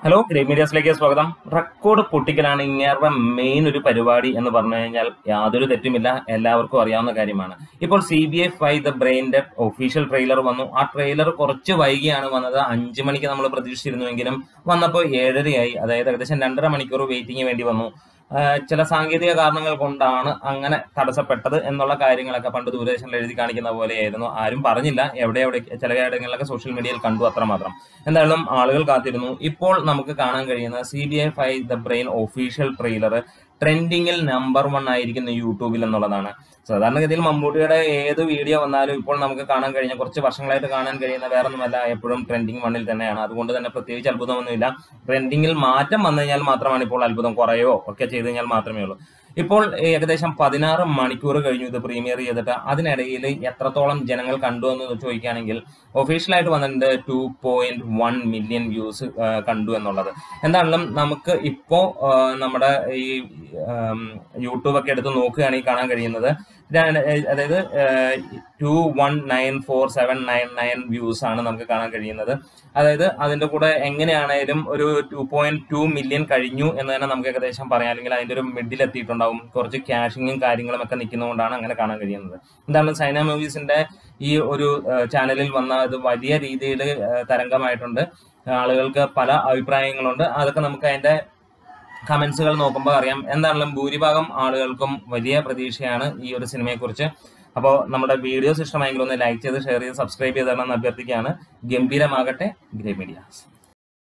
Hello great മീഡിയാസിലേക്ക് സ്വാഗതം. Record പൊട്ടിക്കലാണ് ഇങ്ങേരുടെ main ഒരു പരിപാടി എന്ന് പറഞ്ഞു കഴിഞ്ഞാൽ യാതൊരു തെറ്റുമില്ല, എല്ലാവർക്കും അറിയാവുന്ന കാര്യമാണ്. ഇപ്പോൾ CBI 5 ദ ബ്രെയിൻ്റെ ഒഫീഷ്യൽ ട്രെയിലർ വന്നു. ആ ട്രെയിലർ കുറച്ച് വൈകിയാണ് വന്നത്. 5 മണിക്ക് നമ്മൾ പ്രതീക്ഷിച്ചിരുന്നുവെങ്കിലും വന്നപ്പോൾ 7:30 അതായത് ഏകദേശം 2.5 മണിക്കൂർ വെയിറ്റിംഗ് വേണ്ടി വന്നു. ചില സാങ്കേതിക കാരണങ്ങൾ കൊണ്ടാണ് അങ്ങനെ തടസ്സപ്പെട്ടത് എന്നുള്ള കാര്യങ്ങളൊക്കെ പണ്ട് ദൂരദർശനിൽ എഴുതി കാണിക്കുന്ന പോലെയായിരുന്നു. ആരും പറഞ്ഞില്ല, എവിടെ ചില ഇടങ്ങളിലൊക്കെ സോഷ്യൽ മീഡിയയിൽ കണ്ടു, അത്രമാത്രം. എന്തായാലും ആളുകൾ കാത്തിരുന്നു. ഇപ്പോൾ നമുക്ക് കാണാൻ കഴിയുന്നത് CBI 5 the brain official trailer ട്രെൻഡിങ്ങിൽ നമ്പർ 1 ആയിരിക്കുന്നു യൂട്യൂബിൽ എന്നുള്ളതാണ്. സാധാരണഗതിയിൽ മമ്മൂട്ടിയുടെ ഏത് വീഡിയോ വന്നാലും ഇപ്പോൾ നമുക്ക് കാണാൻ കഴിഞ്ഞ കുറച്ച് വർഷങ്ങളായിട്ട് കാണാൻ കഴിയുന്ന വേറൊന്നുമല്ല, എപ്പോഴും ട്രെൻഡിങ് 1-ൽ തന്നെയാണ്. അതുകൊണ്ട് തന്നെ പ്രത്യേകിച്ച് അത്ഭുതമൊന്നുമില്ല. ട്രെൻഡിങ്ങിൽ മാറ്റം വന്നു കഴിഞ്ഞാൽ മാത്രമാണ് ഇപ്പോൾ അത്ഭുതം, കുറയോ ഒക്കെ ചെയ്ത് കഴിഞ്ഞാൽ മാത്രമേ ഉള്ളൂ. ഇപ്പോൾ ഏകദേശം 16 മണിക്കൂർ കഴിഞ്ഞു ഇത് പ്രീമിയർ ചെയ്തിട്ട്. അതിനിടയിൽ എത്രത്തോളം ജനങ്ങൾ കണ്ടു എന്ന് ചോദിക്കുകയാണെങ്കിൽ ഒഫീഷ്യലായിട്ട് വന്നിട്ടുണ്ട് 2.1 മില്യൺ വ്യൂസ് കണ്ടു എന്നുള്ളത്. എന്താണെങ്കിലും നമുക്ക് ഇപ്പോൾ നമ്മുടെ ഈ യൂട്യൂബൊക്കെ എടുത്ത് നോക്കുകയാണെങ്കിൽ കാണാൻ കഴിയുന്നത് അതായത് 2194799 വ്യൂസ് ആണ് നമുക്ക് കാണാൻ കഴിയുന്നത്. അതായത് അതിന്റെ കൂടെ എങ്ങനെയാണേലും ഒരു 2.2 മില്യൺ കഴിഞ്ഞു എന്ന് തന്നെ നമുക്ക് ഏകദേശം പറയാം, അല്ലെങ്കിൽ അതിന്റെ ഒരു മിഡിൽ എത്തിയിട്ടുണ്ടാവും. കുറച്ച് ക്യാഷിങ്ങും കാര്യങ്ങളും ഒക്കെ നിൽക്കുന്നതുകൊണ്ടാണ് അങ്ങനെ കാണാൻ കഴിയുന്നത്. എന്താണ് സൈന മൂവീസിന്റെ ഈ ഒരു ചാനലിൽ വന്ന ഇത് വലിയ രീതിയിൽ തരംഗമായിട്ടുണ്ട്. ആളുകൾക്ക് പല അഭിപ്രായങ്ങളുണ്ട്. അതൊക്കെ നമുക്ക് അതിന്റെ കമന്റ്സുകൾ നോക്കുമ്പോൾ അറിയാം. എന്താണെങ്കിലും ഭൂരിഭാഗം ആളുകൾക്കും വലിയ പ്രതീക്ഷയാണ് ഈ ഒരു സിനിമയെക്കുറിച്ച്. അപ്പോൾ നമ്മുടെ വീഡിയോസ് ഇഷ്ടമായെങ്കിൽ ഒന്ന് ലൈക്ക് ചെയ്ത് ഷെയർ ചെയ്ത് സബ്സ്ക്രൈബ് ചെയ്തതെന്ന് അഭ്യർത്ഥിക്കുകയാണ്. ഗംഭീരമാകട്ടെ ഗ്രേറ്റ് മീഡിയാസ്.